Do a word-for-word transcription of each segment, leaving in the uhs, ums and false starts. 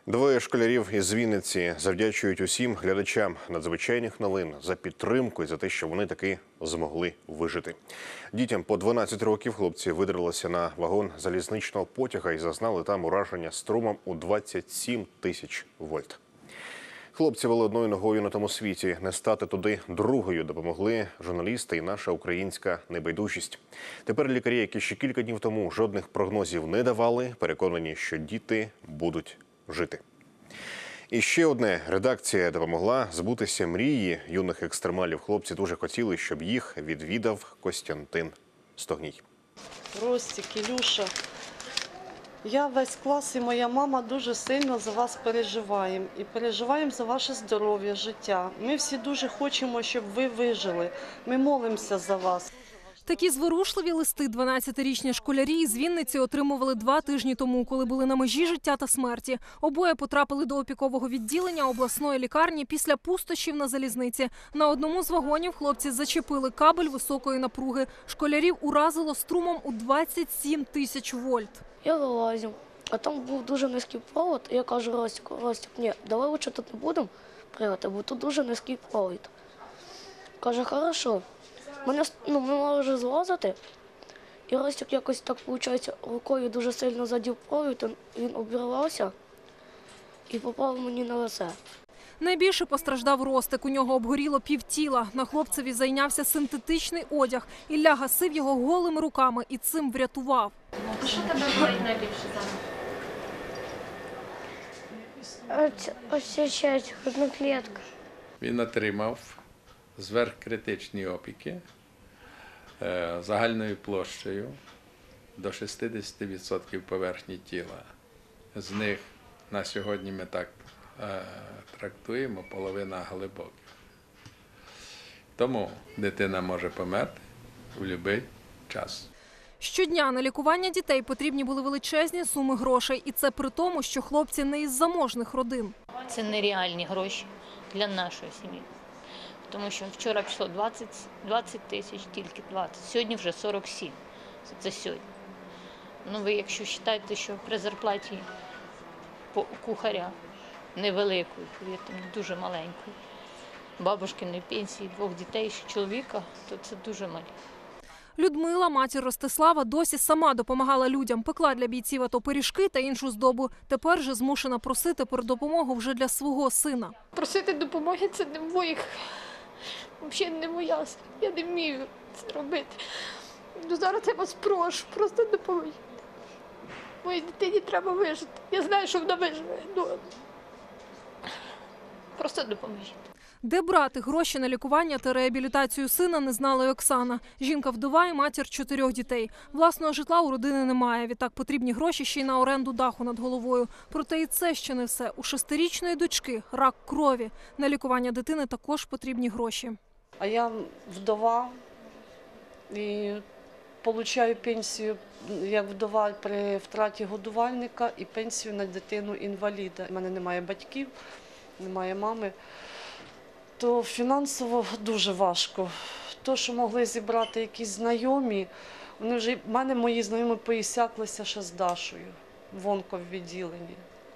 Двоє школярів із Вінниці завдячують усім глядачам надзвичайних новин за підтримку і за те, що вони таки змогли вижити. Дітям по дванадцять років хлопці видралися на вагон залізничного потяга і зазнали там ураження струмом у двадцять сім тисяч вольт. Хлопці вели одною ногою на тому світі. Не стати туди другою допомогли журналісти і наша українська небайдужість. Тепер лікарі, які ще кілька днів тому жодних прогнозів не давали, переконані, що діти будуть жити. І ще одне. Редакція допомогла збутися мрії юних екстремалів. Хлопці дуже хотіли, щоб їх відвідав Костянтин Стогній. Ростик, Ілюша, я, весь клас і моя мама дуже сильно за вас переживаємо. І переживаємо за ваше здоров'я, життя. Ми всі дуже хочемо, щоб ви вижили. Ми молимося за вас. Такі зворушливі листи дванадцятирічні школярі із Вінниці отримували два тижні тому, коли були на межі життя та смерті. Обоє потрапили до опікового відділення обласної лікарні після пустощів на залізниці. На одному з вагонів хлопці зачепили кабель високої напруги. Школярів уразило струмом у двадцять сім тисяч вольт. Я вилазив, а там був дуже низький провод. І я кажу Ростику, Ростик, ні, давай лучше тут не будемо пригати, бо тут дуже низький провід. Каже, хорошо. Мене, ну, ми мали вже злазити, і Ростик якось так, виходить, рукою дуже сильно задів провід, він обірвався і попав мені на лице. Найбільше постраждав Ростик. У нього обгоріло півтіла. На хлопцеві зайнявся синтетичний одяг. Ілля гасив його голими руками і цим врятував. А що тебе болить найбільше зараз? Ось, ось ця часть, грудна клітка. Він отримав зверхкритичні опіки е, загальною площею до шістдесят відсотків поверхні тіла. З них на сьогодні ми так е, трактуємо половина глибоких. Тому дитина може померти у будь-який час. Щодня на лікування дітей потрібні були величезні суми грошей. І це при тому, що хлопці не із заможних родин. Це нереальні гроші для нашої сім'ї. Тому що вчора пішло двадцять, двадцять тисяч, тільки двадцять. Сьогодні вже сорок сім. Це, це сьогодні. Ну ви якщо вважаєте, що при зарплаті кухаря невеликої, повірте, дуже маленької, бабушкиної пенсії, двох дітей, ще чоловіка, то це дуже малі. Людмила, матір Ростислава, досі сама допомагала людям. Пекла для бійців АТО пиріжки та іншу здобу. Тепер же змушена просити про допомогу вже для свого сина. Просити допомоги – це не моїх, взагалі не моя. Я не вмію це робити. Ну, зараз я вас прошу, просто допоможіть. Моїй дитині треба вижити. Я знаю, що вона виживе. Ну, просто допоможіть. Де брати гроші на лікування та реабілітацію сина, не знала й Оксана. Жінка вдова і матір чотирьох дітей. Власного житла у родини немає. Відтак потрібні гроші ще й на оренду даху над головою. Проте і це ще не все. У шестирічної дочки рак крові. На лікування дитини також потрібні гроші. А я вдова і отримую пенсію як вдова при втраті годувальника і пенсію на дитину-інваліда. У мене немає батьків, немає мами. То фінансово дуже важко. То, що могли зібрати якісь знайомі, вони вже, в мене мої знайомі поісяклися ще з Дашою в онковідділенні.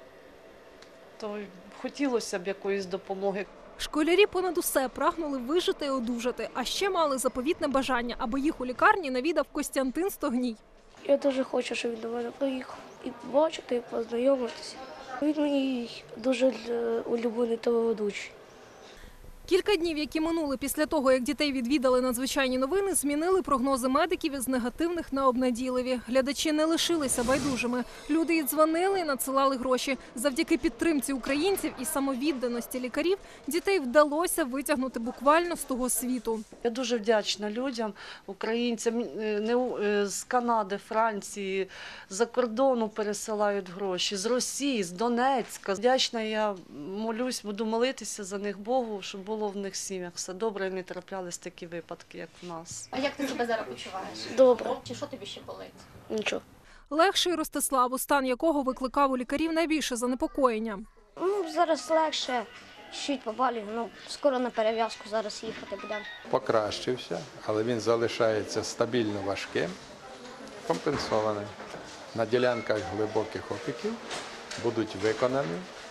То хотілося б якоїсь допомоги. Школярі понад усе прагнули вижити і одужати, а ще мали заповітне бажання, аби їх у лікарні навідав Костянтин Стогній. Я дуже хочу, щоб він до мене приїхав і побачити, і познайомитися. Він мій дуже улюблений телеведучий. Кілька днів, які минули після того, як дітей відвідали надзвичайні новини, змінили прогнози медиків із негативних на обнадійливі. Глядачі не лишилися байдужими. Люди і дзвонили, і надсилали гроші. Завдяки підтримці українців і самовідданості лікарів дітей вдалося витягнути буквально з того світу. Я дуже вдячна людям, українцям з Канади, Франції, з-за кордону пересилають гроші, з Росії, з Донецька. Вдячна я молюсь, буду молитися за них Богу, щоб було в них сім'ях все добре, і не траплялись такі випадки, як в нас. А як ти себе зараз почуваєш? Добре. Чи що тобі ще болить? Нічого. Легший Ростиславу, стан якого викликав у лікарів найбільше занепокоєння. Ну, зараз легше, чуть побалі, ну, скоро на перев'язку зараз їхати будемо. Покращився, але він залишається стабільно важким, компенсований. На ділянках глибоких опіків будуть виконані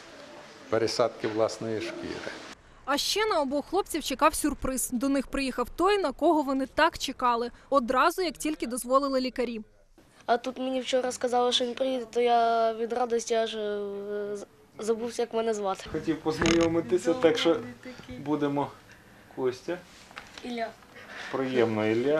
пересадки власної шкіри. А ще на обох хлопців чекав сюрприз. До них приїхав той, на кого вони так чекали. Одразу, як тільки дозволили лікарі. А тут мені вчора сказали, що він приїде, то я від радості аж е, забувся, як мене звати. Хотів познайомитися, так що будемо Костя. Ілля. Приємно, Ілля.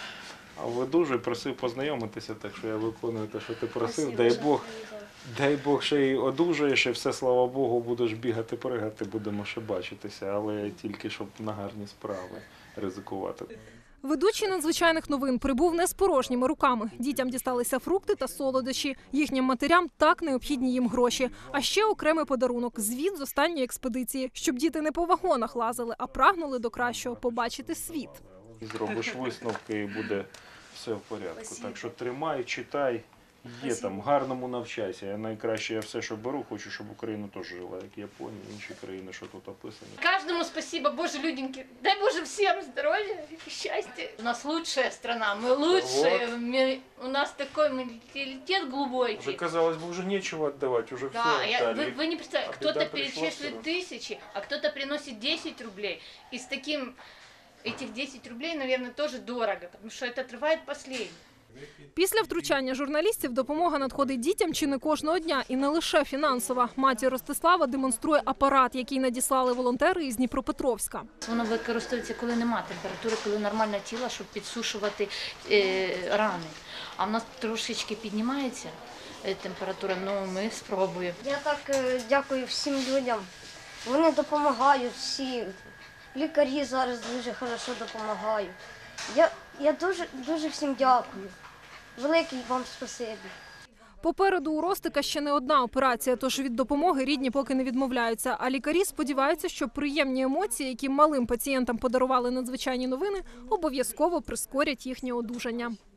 А ви дуже просив познайомитися, так що я виконую те, що ти просив. Дай Бог, дай Бог ще й одужаєш, і все, слава Богу, будеш бігати, пригати, будемо ще бачитися, але тільки щоб на гарні справи ризикувати. Ведучий надзвичайних новин прибув не з порожніми руками. Дітям дісталися фрукти та солодощі. Їхнім матерям так необхідні їм гроші. А ще окремий подарунок – звіт з останньої експедиції, щоб діти не по вагонах лазили, а прагнули до кращого – побачити світ. Зробиш висновки і буде все в порядку. Так що тримай, читай, є там, гарному навчайся. Я найкраще, я все, що беру, хочу, щоб Україна теж жила, як Японія, інші країни, що тут описані. Каждому спасибо, Боже, люденьки. Дай Боже всем здоровья и счастья. У нас лучшая страна, мы лучшие. Мы- у нас такой менталитет Уже, глубокий. казалось бы, уже нечего отдавать, уже Да, все я- отдали. вы, вы не представляете, А кто-то беда пришла перечислит всё. тысячи, а кто-то приносит десять рублей. И с таким, этих десять рублей, наверное, тоже дорого, потому что это отрывает последнее. Після втручання журналістів допомога надходить дітям чи не кожного дня. І не лише фінансова. Матір Ростислава демонструє апарат, який надіслали волонтери із Дніпропетровська. Воно використовується, коли немає температури, коли нормальне тіло, щоб підсушувати е, рани. А в нас трошечки піднімається е, температура, ну ми спробуємо. Я так е, дякую всім людям. Вони допомагають всім. Лікарі зараз дуже хорошо допомагають. Я, я дуже, дуже всім дякую. Велике вам спасибі. Попереду у Ростика ще не одна операція, тож від допомоги рідні поки не відмовляються. А лікарі сподіваються, що приємні емоції, які малим пацієнтам подарували надзвичайні новини, обов'язково прискорять їхнє одужання.